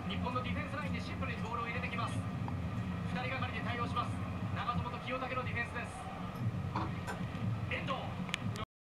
日本のディフェンスラインでシンプルにボールを入れてきます。2人がかりで対応します。長友と清武のディフェンスです。